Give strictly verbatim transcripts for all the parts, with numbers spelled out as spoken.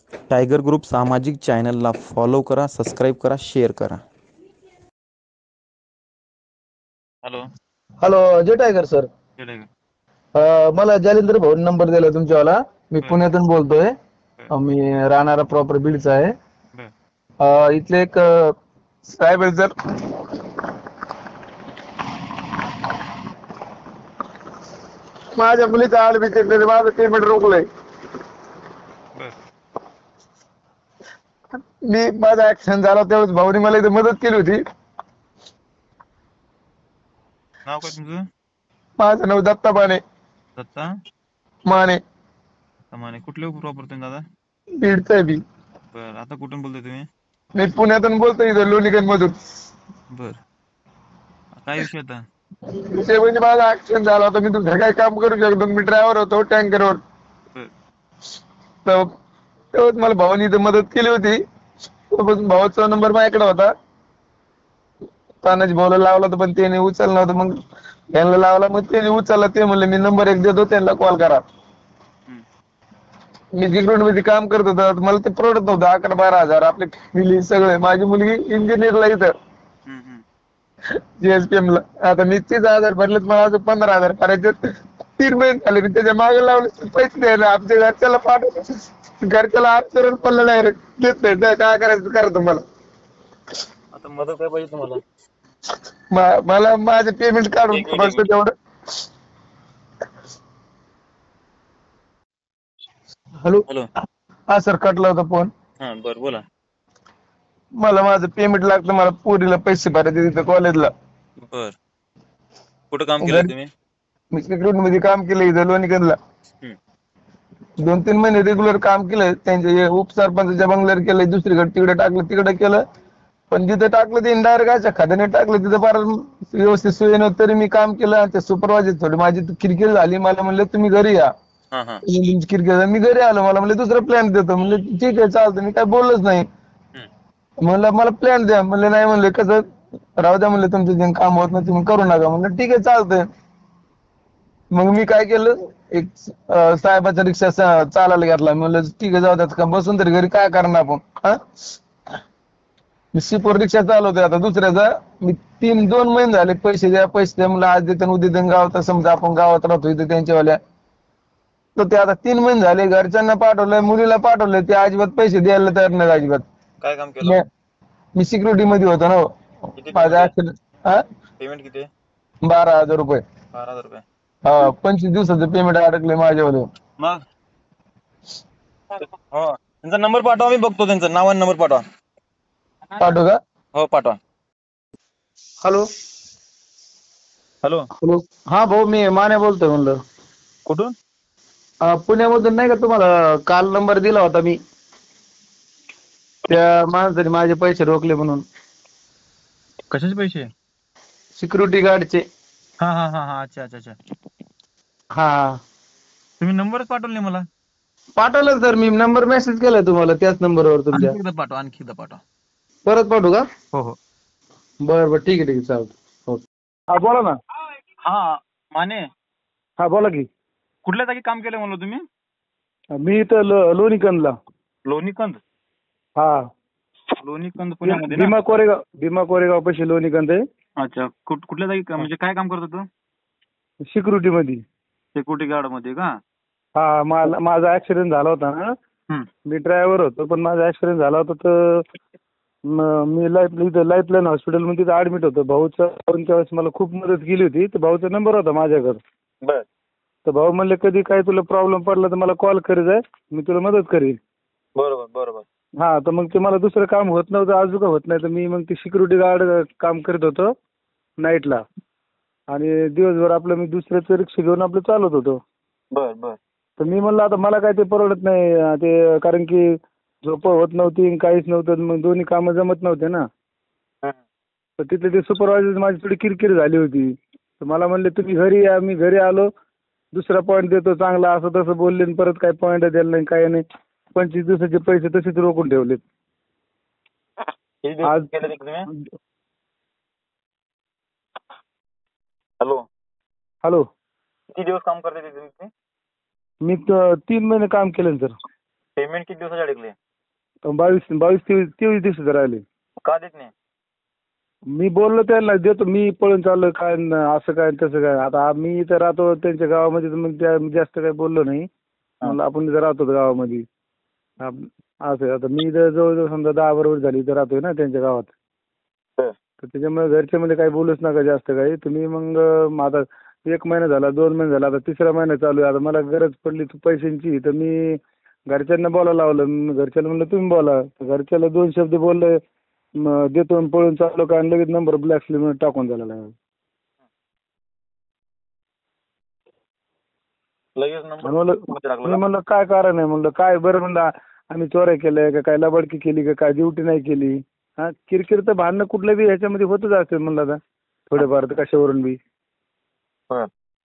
Tiger group सामाजिक चॅनलला follow करा, सबस्क्राईब करा, शेअर करा. Hello. Hello, Ajay tiger sir. केलंय का? अ, मला जालिंदर भाऊ नंबर दिला तुमच्यावाला. मी बर पुण्यातून बोलतोय. बर अ, मी राहणारा प्रॉपर बीडचा आहे. बर अ, इथले एक अ, साहेब आहेत सर. माझ्या मुलीचा ऍडमिशन माझं पेमेंट रोखलंय. बर मी माझा ऍक्सिडेंट झाला त्यावेळेस भाऊनी मला इथे मदत केली होती. नाव काय तुमचं? माझं नाव दत्ता माने. दत्ता माने. माने. कुठले प्रॉपर तुम्ही दादा? बीडचा आहे मी. बर आता कुठून बोलताय तुम्ही? मी पुण्यातून बोलतोय, इथं लोणीगंज मधून. बर काय विषय होता? विषय म्हणजे माझा ऍक्सिडेंट झाला होता. मी दुसरं काही काम करू शकतो. मी ड्रायव्हर होतो टँकरवर. बर तर तेव्हाच मला भावानी इथं मदत केली होती. तेव्हापासून भावाचा नंबर माझ्याकडे होता. तानाजी भाऊला लावला तर पण त्याने उचलला नव्हता. मग यांना लावला, मग त्याने उचलला. ते म्हणले मी नंबर एक देतो, त्यांना कॉल करा. हम्म. मी जिग्रोड मध्ये काम करत होतो. मला ते परवडत नव्हतं. अकरा बारा हजार आपली फॅमिली सगळे. माझी मुलगी इंजिनियरला इथं हम्म हम्म जीएसपीएम ला. आता मी तीस हजार भरलेत, मला अजून पंधरा हजार करायचे. तीन महिने झाले मी त्याच्या मागे लावले, पैसे द्यायला. आमच्या घरच्याला पाठवलं, घरच्याला हात करून पडलं नाही रे, देत नाही. काय काय करायचं करा तुम्हाला. आता मदत काय पाहिजे तुम्हाला? मा- मला माझे पेमेंट काढून एक मिनिट एक फक्त मिनिट तेवढं. हॅलो. हॅलो. हा सर, कटला होता फोन. हा बर बोला. मला माझं पेमेंट लागतं. मला पोरीला पैसे भरायचे तिथं कॉलेजला. बर कुठं काम केलंय घरी तुम्ही? मी सिक्युरिटी मध्ये काम केलं इथं लोणीगंजला. हम्म दोन तीन महिने रेग्युलर काम केलं. त्यांच्या उपसरपंचाच्या बंगल्यावर केलं, दुसरीकडे तिकडे टाकलं, तिकडे केलं. पण जिथे टाकलं ते डायरेक्ट अशा खात्याने टाकलं, तिथं फार व्यवस्थित सोय नव्हती. तरी मी काम केलं. आणि ते सुपरवायझर थोडी माझी किरकिर झाली. मला म्हणलं तुम्ही घरी या. हा हा किरकिर मी घरी आलो. मला म्हणलं दुसरा प्लॅन देतो. म्हणलं ठीक आहे चालतं. मी काय बोललोच नाही. हम्म म्हणलं मला प्लॅन द्या. म्हणले नाही. म्हणले कसं राहू द्या, म्हणलं तुमचं जे काम होत नाही तुम्ही करू नका. म्हणलं ठीक आहे चालतंय. मग मी काय केलं, एक अं, साहेबाचा रिक्षा चालायला घेतला. म्हणलं ठीक आहे जाऊ द्यात, का बसून तरी घरी काय करणार आपण. हा मी सिपोर रिक्षा चालवतोय आता दुसऱ्याचा. मी तीन दोन महिने झाले पैसे द्या पैसे द्या म्हणलं, आज देतो उद्या देतो. गावात समजा आपण गावात राहतो इथे त्यांच्यावाल्या. तर ते आता तीन महिने झाले घरच्यांना पाठवलंय, मुलीला पाठवलंय, ते अजिबात पैसे द्यायला तयार नाही अजिबात. काय काम केलं? मी मी सिक्युरिटी मध्ये होतो ना. किती पेमेंट माझा आहे? ऍक्सिडेंट हा पेमेंट किती आहे? बारा हजार रुपये. बारा हजार रुपये. हा पंचवीस दिवसाचं पेमेंट अडकले माझ्यावर. मग हो त्यांचा नंबर पाठवा, मी बघतो त्यांचा नाव आणि नंबर पाठवा. पाठवू का? हो पाठवा. हॅलो. हॅलो. हॅलो. हा भाऊ, मी माने बोलतोय म्हणलं. कुठून? अं, पुण्यामधून नाही का तुम्हाला काल नंबर दिला होता मी, त्या माणसाने माझे पैसे रोखले म्हणून. कशाचे पैसे? सिक्युरिटी गार्डचे. हा हा हा हा अच्छा अच्छा अच्छा. हा तुम्ही नंबरच पाठवले नाही मला. पाठवलं सर, मी नंबर मेसेज केलाय तुम्हाला त्याच नंबरवर तुमच्या. आणखी एकदा पाठवा, आणखी एकदा पाठवा. परत पाठवू का? हो हो. बरं बरं ठीक आहे ठीक आहे चालतं. हो. हा बोला ना. हा माने, हा बोला की. कुठल्या जागी काम केलं म्हणलं तुम्ही? मी इथं लो- लोणीकंदला. लोणीकंद. हा लोणीकंद पुण्यामध्ये ना? भीमा कोरेगाव भीमा कोरेगाव पाशी लोणीकंद आहे. अच्छा. कुठ कुठल्या जागी का- म्हणजे काय काम करत होतं? सिक्युरिटी मध्ये. सिक्युरिटी गार्ड मध्ये का? हा मला माझा ऍक्सिडेंट झाला होता ना. हम्म. मी ड्रायव्हर होतो, पण माझा ऍक्सिडेंट झाला होता तर म- मी लाईफ इथं लाईफलाईन हॉस्पिटलमध्ये तिथं ऍडमिट होतो. भाऊच्या वेळेस मला खूप मदत केली होती. तर भाऊचा नंबर होता माझ्याकडे. बर. तर भाऊ म्हणले कधी काय तुला प्रॉब्लेम पडला तर मला कॉल करीत जाय, मी तुला मदत करीन. बरोबर बरोबर. हा तर मग ते मला दुसरं काम होत नव्हतं, अजून होत नाही, तर मी मग ते सिक्युरिटी गार्ड काम करत होतो नाईटला. आणि दिवसभर आपलं मी दुसऱ्याचं रिक्षा घेऊन आपलं चालत होतो. बर बर. तर मी म्हणलं आता मला काय ते परवडत नाही ते, कारण की झोप होत नव्हती आणि काहीच नव्हतं, मग दोन्ही कामं जमत नव्हते ना. तर तिथले ते सुपरवायझर माझी थोडी किरकिर झाली होती. तर मला म्हणले तुम्ही घरी या. मी घरी आलो, दुसरा पॉईंट देतो चांगला असं तसं बोलले, आणि परत काय पॉईंट दिला नाही काय नाही. पंचवीस दिवसाचे पैसे तसेच रोखून ठेवलेत. आज हॅलो. हॅलो. किती दिवस काम करते तुम्ही? मी त- तीन महिने काम केलं सर. पेमेंट किती दिवसाची अडकली? बावीस बावीस तेवीस तेवीस दिवसाचे राहिले. का देत नाही? मी बोललो त्यांना देतो, मी पळून चाललो काय न असं काय तसं काय. आता मी इथं राहतो त्यांच्या गावामध्ये, तर मग त्या जास्त काही बोललो नाही. म्हणलं आपण इथं राहतो गावामध्ये. आप- असं आहे. आता मी इथं जवळजवळ समजा दहा बरोबर झाली इथं राहतोय ना त्यांच्या गावात. बर. तर त्याच्यामुळे घरच्यामध्ये काही बोलूच नका जास्त काही. तुम्ही मग अं, आता एक महिना झाला, दोन महिने झाला, आता तिसरा महिना चालू आहे. आता मला गरज पडली तू पैशांची, तर मी घरच्यांना बोलायला लावलं. मग घरच्याला म्हणलं तुम्ही बोला. तर घरच्याला दोन शब्द बोलले, मग देतो आणि पळून चाललो काय, आणि लगेच नंबर ब्लॅक मध्ये टाकून द्यायला लागला. लगेच आणि नंबर म्हणलं मध्ये टाकलं मी का? म्हणलं काय कारण आहे, म्हणलं काय बरं, म्हणलं आम्ही चोऱ्या केल्या का, काय लबाडकी केली का, काय ड्युटी नाही केली. हा, किरकिर तर भांडणं कुठलं बी ह्याच्यामध्ये होतच असते म्हणलं. आता थोडेफार तर कशावरून बी. बर.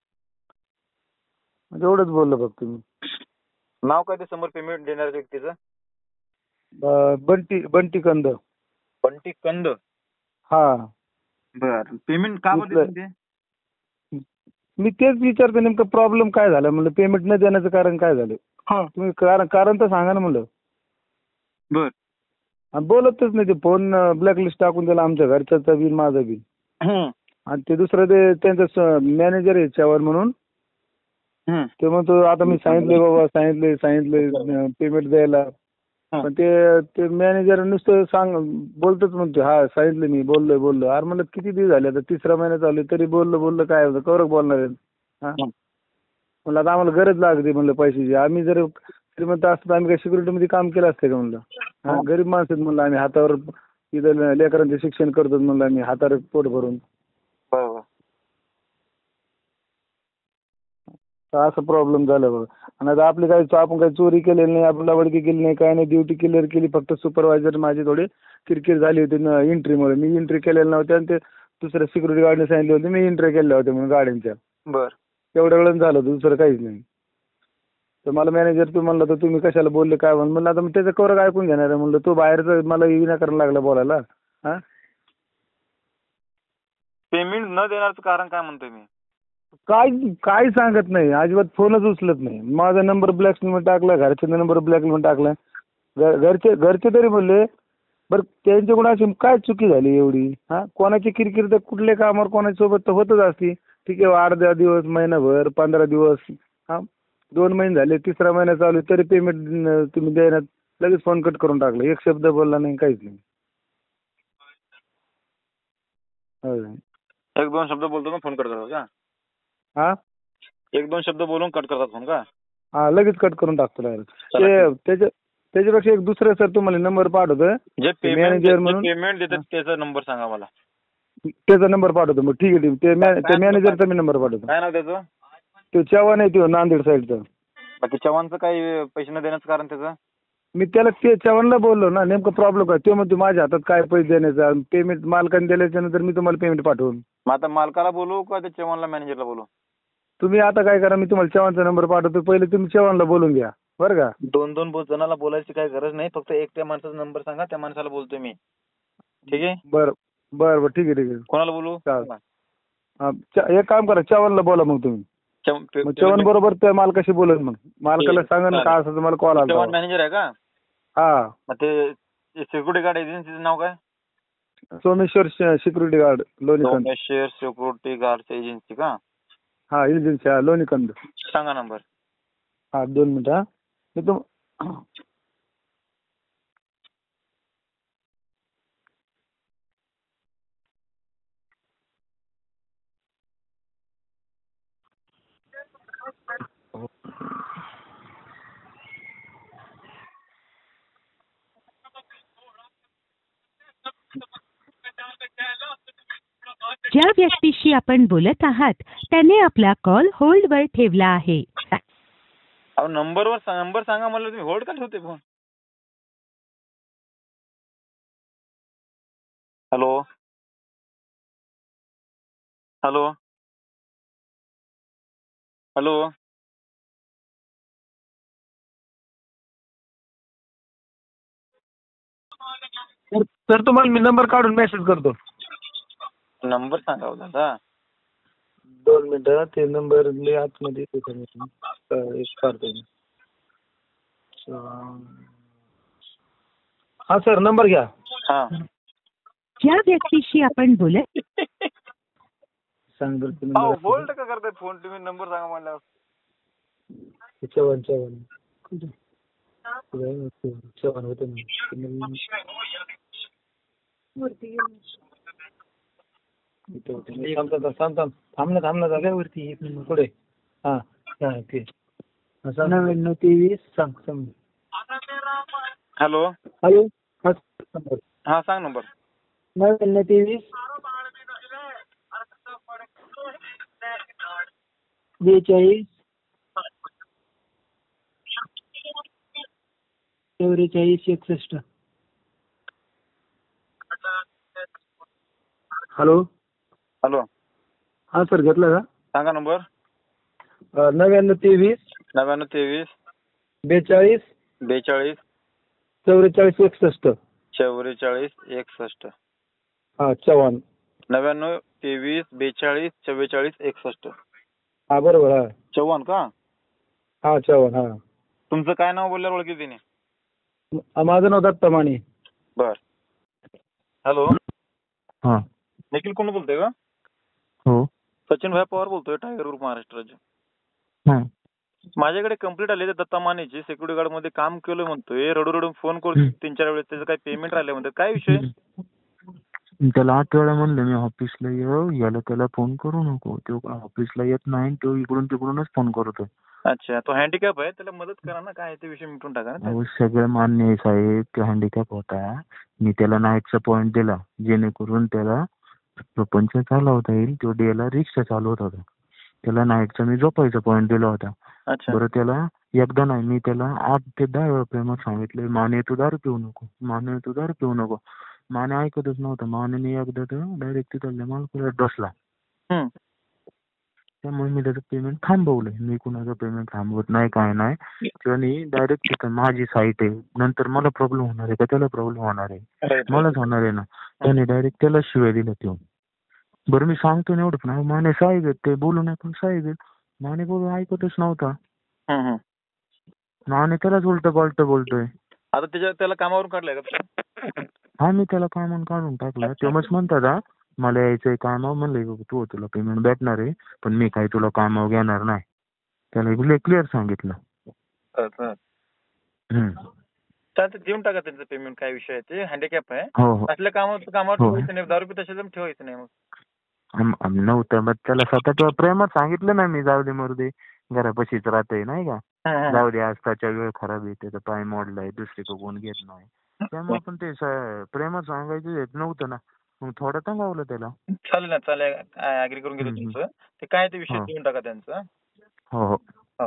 म्हणजे एवढंच बोललो फक्त मी. नाव काय ते समोर पेमेंट देणाऱ्या व्यक्तीचं? अं, बंटी बंटी कंद. बंटी कंद. हा. बर. पेमेंट का बरं देत नाही ते? मी तेच विचारतो, नेमकं प्रॉब्लेम काय झाला म्हणलं, पेमेंट न देण्याचं कारण काय झालं. तुम्ही कारण कारण तर सांगा ना म्हणलं. बर. आणि बोलतच नाही ते, फोन ब्लॅकलिस्ट टाकून दिला आमच्या घरच्याचा बी माझा बी. हम्म. आणि ते दुसरं ते त्यांचं मॅनेजर आहे चव्हाण म्हणून, हम्म. ते म्हणतो आता मी सांगितले बाबा, सांगितले सांगितले पेमेंट द्यायला. पण ते ते मॅनेजर नुसतं सांग बोलतच म्हणतो हा सांगितलं मी, बोललोय बोललो. अरे म्हणलं किती दिवस झाले, आता तिसरा महिना चालू आहे, तरी बोललो बोललो काय होतं, कवर बोलणार आहे. हा, म्हणलं आता आम्हाला गरज लागते म्हणलं पैशाची. आम्ही जर श्रीमंत असतो तर आम्ही काही सिक्युरिटीमध्ये काम केलं असतं का म्हणलं. हा, गरीब माणसं आहेत म्हणलं आम्ही, हातावर इथं लेकरांचे शिक्षण करतो म्हणलं आम्ही, हातावर पोट भरून. बरोबर. तर असं प्रॉब्लेम झाला बघा. आणि आता आपली काही आपण काही चोरी केलेली नाही, आपण लवडकी केली नाही, काय नाही, ड्युटी क्लिअर केली. फक्त सुपरवायझर माझी थोडी किरकिर झाली होती एंट्रीमुळे. मी एंट्री केलेल्या नव्हत्या आणि ते दुसऱ्या सिक्युरिटी गार्डने सांगितले होते मी एंट्री केल्या होत्या म्हणून गाड्यांच्या. बर. तेवढ्या वेळेला झालं होतं, दुसरं काहीच नाही. तर मला मॅनेजर तू म्हणला तर तुम्ही कशाला बोलले काय म्हणून. म्हणलं आता मग त्याचं कवर ऐकून घेणार आहे म्हणलं, तो बाहेरचं मला विनाकारण लागला बोलायला. हा, पेमेंट न देण्याचं कारण काय म्हणतोय मी? काय काय सांगत नाही, अजिबात फोनच उचलत नाही. माझा नंबर ब्लॅकलिस्टमध्ये टाकला, घरच्या नंबर ब्लॅकलिस्टमध्ये टाकला. घ- घरचे घरचे तरी बोलले बरं त्यांच्याकडून अशी काय चुकी झाली एवढी. हा, कोणाची किरकिर तर कुठल्या कामावर कोणाच्या सोबत तर होतच असती. ठीक आहे, आठ दहा दिवस, महिनाभर, पंधरा दिवस, हा दोन महिने झाले, तिसरा महिना चालू आहे, तरी पेमेंट तुम्ही द्यायला लगेच फोन कट करून टाकला. एक शब्द बोलला नाही, काहीच नाही. होय. एक दोन शब्द बोलतो ना फोन कट करतात का? हा एक दोन शब्द बोलून कट करतात फोन का? हा, लगेच कट करून टाकतो डायरेक्ट. चला, ते त्याच्या त्याच्यापेक्षा एक दुसरं सर तुम्हाला नंबर पाठवतो. जे पेमेंट मॅनेजर म्हणून पेमेंट देतात त्याचा नंबर सांगा मला. त्याचा नंबर पाठवतो. मग ठीक आहे ठीक आहे. ते मॅ- त्या मॅनेजरचा मी नंबर पाठवतो. काय नाव त्याचं? तो चव्हाण आहे, तो नांदेड साईडचा. बाकी चव्हाणचं काही पैसे न देण्याचं कारण त्याचं? मी त्याला ते चव्हाणला बोललो ना, नेमकं प्रॉब्लेम काय. तो म्हणतो माझ्या हातात काय पैसे देण्याचा, पेमेंट मालकाने दिल्याच्या नंतर मी तुम्हाला पेमेंट पाठवून. मग आता मालकाला बोलू का त्या चव्हाणला मॅनेजरला बोलू? तुम्ही आता काय करा, मी तुम्हाला चव्हाणचा नंबर पाठवतो. पहिले तुम्ही चव्हाणला बोलून घ्या बरं का. दोन दोन बो- जणाला बोलायची काही गरज नाही, फक्त एक त्या माणसाचा नंबर सांगा, त्या माणसाला बोलतोय मी. ठीक आहे? बरं बरं बरं ठीक आहे ठीक आहे. कोणाला बोलू? चालेल. हा, च- एक काम करा, चव्हाणला बोला मग तुम्ही. चव्हाण पे- मग चव्हाण बरोबर त्या मालकाशी बोलत, मग मालकाला ठीक, सांगा ना चालेल. काय असं तुम्हाला कॉल आला. चव्हाण मॅनेजर आहे का? हा, मग ते सिक्युरिटी गार्ड एजन्सीचं नाव काय? Someshwar security guard Lonikand. Someshwar security guard agency का? हा, एजन्सी हा लोणीकंद. सांगा नंबर. हा, दोन मिनिटं हा. मी तुम ज्या व्यक्तीशी आपण बोलत आहात त्याने आपला कॉल होल्डवर ठेवला आहे. अहो नंबरवर नंबर सांगा मला, तुम्ही होल्ड का ठेवते फोन? हॅलो हॅलो हॅलो तर तर तुम्हाला मी नंबर काढून मेसेज करतो. नंबर सांगा हो दादा. दोन मिनिटं, ते नंबर मी आतमध्ये एक काढतो. हा सर नंबर घ्या. हा ज्या व्यक्तीशी आपण बोलत सांग बरं ते अहो नंबर. होल्ड का करताय फोन तुम्ही नंबर सांगा म्हणल्यावर. चव्हाण चव्हाण चव्हाण होते ना. थांब थांब थांब थांब थांब ना थांब ना जाग्यावरती एक मिनिट पुढे. हा हा ते नव्याण्णव तेवीस सांग सांग. हॅलो हॅलो हा हा सांग नंबर. नव्याण्णव तेवीस बेचाळीस चौवेचाळीस एकसष्ट. हॅलो हॅलो हा सर घेतला का? सांगा नंबर. नव्याण्णव तेवीस नव्याण्णव तेवीस बेचाळीस बेचाळीस चौवेचाळीस एकसष्ट. चौवेचाळीस एकसष्ट. हा चव्हाण. नव्याण्णव तेवीस बेचाळीस चव्वेचाळीस एकसष्ट. हा बरोबर हा चव्हाण का? हा चव्हाण हा. तुमचं काय नाव बोलल्यावर ओळखी तिने? माझं नाव दत्ता माने. बर. हॅलो हां. निखिल कोण बोलतोय का? हो. सचिन भाई पवार बोलतोय, टायगर ग्रुप महाराष्ट्र राज्य. हां. माझ्याकडे कंप्लीट आले ते दत्ता मानेची सिक्युरिटी गार्ड मध्ये काम केलं म्हणतोय. रडू रडून फोन करतो तीन चार वेळेस. त्याचं काही पेमेंट राहिलं म्हणतात. काय विषय? त्याला आठ वेळा म्हणलं मी ऑफिसला ये, याला त्याला फोन करू नको. तो ऑफिसला येत नाही, तो इकडून तिकडूनच फोन करतोय. अच्छा, तो हँडिकॅप आहे, त्याला मदत करा ना. काय ते विषय मिटून टाका ना. अहो सगळं मान्य आहे साहेब, तो हँडिकॅप होता. मी त्याला नाईटचा पॉईंट दिला जेणेकरून त्याला प्रपंच चालवता येईल. तो डेला रिक्षा चालवत होता, त्याला नाईटचा मी झोपायचा पॉईंट दिला होता. अच्छा बरं त्याला एकदा नाही, मी त्याला आठ ते दहा वेळा प्रेमात सांगितलं, माने तू दारू पिऊ नको, माने तू दारू पिऊ नको. माने ऐकतच नव्हता. माने एकदा तर डायरेक्ट तिथल्या मालकाला डसला. हम्म. त्यामुळे मी त्याचं पेमेंट थांबवलंय. मी कुणाचं पेमेंट थांबवत नाही, काय नाही. त्याने डायरेक्ट तिथं माझी साईट आहे, नंतर मला प्रॉब्लेम होणार आहे का त्याला प्रॉब्लेम होणार आहे? Right, right. मलाच होणार आहे ना. त्याने डायरेक्ट त्याला शिवाय दिला तो. बरं मी सांगतो ना एवढं, पण अहो माने साहेब आहेत, ते बोलू नये पण साहेब आहेत. माने बोलून ऐकतच नव्हता. हम्म, हम्म. माने त्यालाच उलट पालट बोलतोय. आता त्याच्या त्याला कामावरून काढलंय का? हा मी त्याला कामावरून काढून टाकलं. तेव्हाच म्हणतात हा मला यायचंय कामावर. म्हणलं तू तुला पेमेंट भेटणार आहे, पण मी काही तुला कामावर घेणार नाही. त्याला क्लिअर सांगितलं. अच्छा. हम्म. चालतं, देऊन टाका त्यांचं पेमेंट. काय विषय आहे ते, हँडिकॅप आहे. हो हो असल्या कामावर कामावर हो. ठेवायचं नाही. दारू पित असेल तर ठेवायचं नाही मग. आम- आम- नव्हतं मग त्याला सतत प्रेमात सांगितलं ना मी, जाऊ दे मरू दे, घरापाशीच राहतोय नाही का, हं, हं. जाऊ दे आज त्याच्या वेळ खराब आहे, त्याचा पाय मोडलाय, दुसरीकडे कोण घेत नाही. त्यामुळे पण ते स- प्रेमात सांगायचं येत नव्हतं ना, मग थोडं tanगावलं त्याला. चालेल ना, चालेल. ऍग्री करून घेतो हम्म, हम्म. तुमचं. ते काय ते विषय हो. देऊन टाका त्यांचं. हो हो.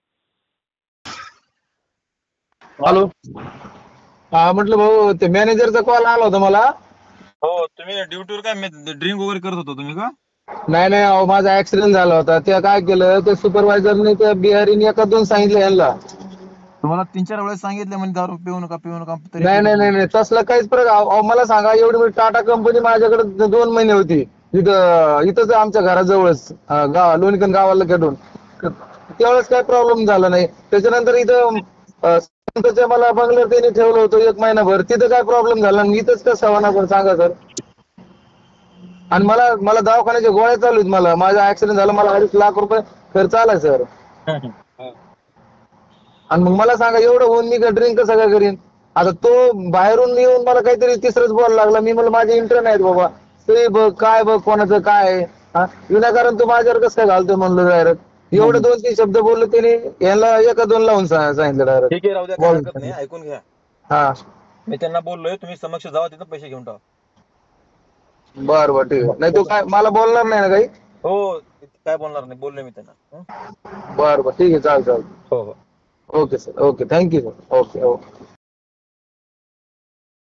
हॅलो हा म्हटलं भाऊ, ते मॅनेजरचा कॉल आला होता मला. हो, तुम्ही ड्युटीवर काय ड्रिंक वगैरे करत होता तुम्ही का? नाही नाही अहो, माझा ऍक्सिडेंट झाला होता. ते काय केलं, ते सुपरवायझरने त्या बिहारीने एका दोन सांगितलं यांना. तुम्हाला तीन चार वेळेस सांगितलं म्हणजे दारू पिऊ नका पिऊ नका तरी नाही पित नाही नाही होते. नाही तसलं काहीच प्रकार. अहो मला सांगा, एवढी मोठी टाटा कंपनी माझ्याकडे दोन महिने होती इथं इथंच आमच्या घराजवळच, अं, गाव लोणीकन गावाला खेटून. त्यावेळेस काय प्रॉब्लेम झाला नाही. त्याच्यानंतर इथं अं, संतच्या मला बंगल्यावर त्यांनी ठेवलं होतं एक महिनाभर. तिथं काय प्रॉब्लेम झाला नाही. इथंच कसं होणार बरं सांगा सर. आणि मला मला दवाखान्याच्या गोळ्या चालू आहेत. मला माझा ऍक्सिडेंट झाला, मला अडीच लाख रुपये खर्च आलाय सर. आणि मग मला सांगा, एवढं होऊन मी का ड्रिंक कसं काय करीन? आता तो बाहेरून येऊन मला काहीतरी तिसरंच बोलायला लागला. मी म्हणलं माझे इंटर नाहीत बाबा, ते बघ काय बघ कोणाचं काय आहे. हा, विनाकारण तू माझ्यावर कसं काय घालतोय म्हणलं डायरेक्ट. एवढं दोन तीन शब्द बोललो त्याने, याला एका दोन लावून सा- सांगितलं डायरेक्ट. ठीक आहे, राहू द्या, काय हरकत नाही. ऐकून घ्या. हा मी त्यांना बोललोय, तुम्ही समक्ष जावा, तिथं पैसे घेऊन टाका. बरं बरं ठीक आहे. नाही तू काय मला बोलणार नाही ना काही? हो, काय बोलणार नाही, बोललोय मी त्यांना. हं? बरं बरं ठीक आहे, चालेल चालेल. हो हो. Okay sir, okay, thank you sir. Okay okay.